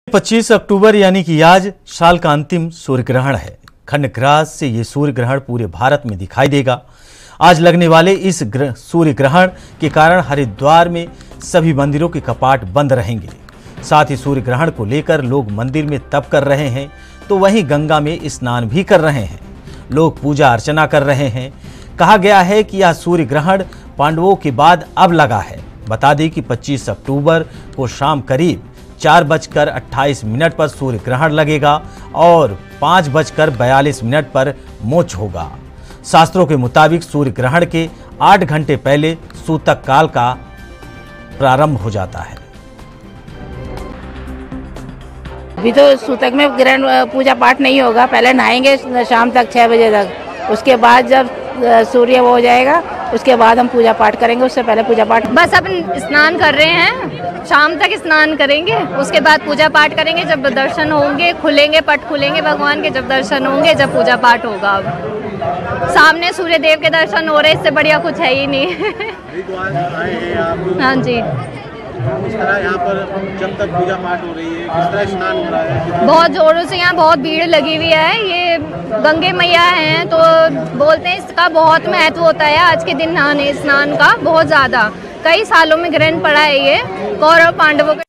25 अक्टूबर यानी कि आज साल का अंतिम सूर्य ग्रहण है। खंडग्रास से ये सूर्य ग्रहण पूरे भारत में दिखाई देगा। आज लगने वाले इस सूर्य ग्रहण के कारण हरिद्वार में सभी मंदिरों के कपाट बंद रहेंगे। साथ ही सूर्य ग्रहण को लेकर लोग मंदिर में तप कर रहे हैं, तो वहीं गंगा में स्नान भी कर रहे हैं। लोग पूजा अर्चना कर रहे हैं। कहा गया है कि यह सूर्य ग्रहण पांडवों के बाद अब लगा है। बता दें कि 25 अक्टूबर को शाम करीब 4:28 पर सूर्य ग्रहण लगेगा और 5:42 पर मोक्ष होगा। शास्त्रों के मुताबिक सूर्य ग्रहण के 8 घंटे पहले सूतक काल का प्रारंभ हो जाता है। अभी तो सूतक में ग्रहण पूजा पाठ नहीं होगा, पहले नहाएंगे शाम तक 6 बजे तक। उसके बाद जब सूर्य वो हो जाएगा उसके बाद हम पूजा पाठ करेंगे। उससे पहले पूजा पाठ बस अपन स्नान कर रहे हैं, शाम तक स्नान करेंगे, उसके बाद पूजा पाठ करेंगे। जब दर्शन होंगे, खुलेंगे, पट खुलेंगे भगवान के, जब दर्शन होंगे, जब पूजा पाठ होगा। अब सामने सूर्य देव के दर्शन हो रहे, इससे बढ़िया कुछ है ही नहीं। हाँ जी। इस तरह यहाँ पर जब तक पूजा पाठ हो रही है, किस तरह स्नान हो रहा है? बहुत जोरों से यहाँ बहुत भीड़ लगी हुई है। ये गंगे मैया हैं तो बोलते हैं इसका बहुत महत्व होता है। आज के दिन नहाने स्नान का बहुत ज़्यादा, कई सालों में ग्रहण पड़ा है ये कौरव पांडवों का।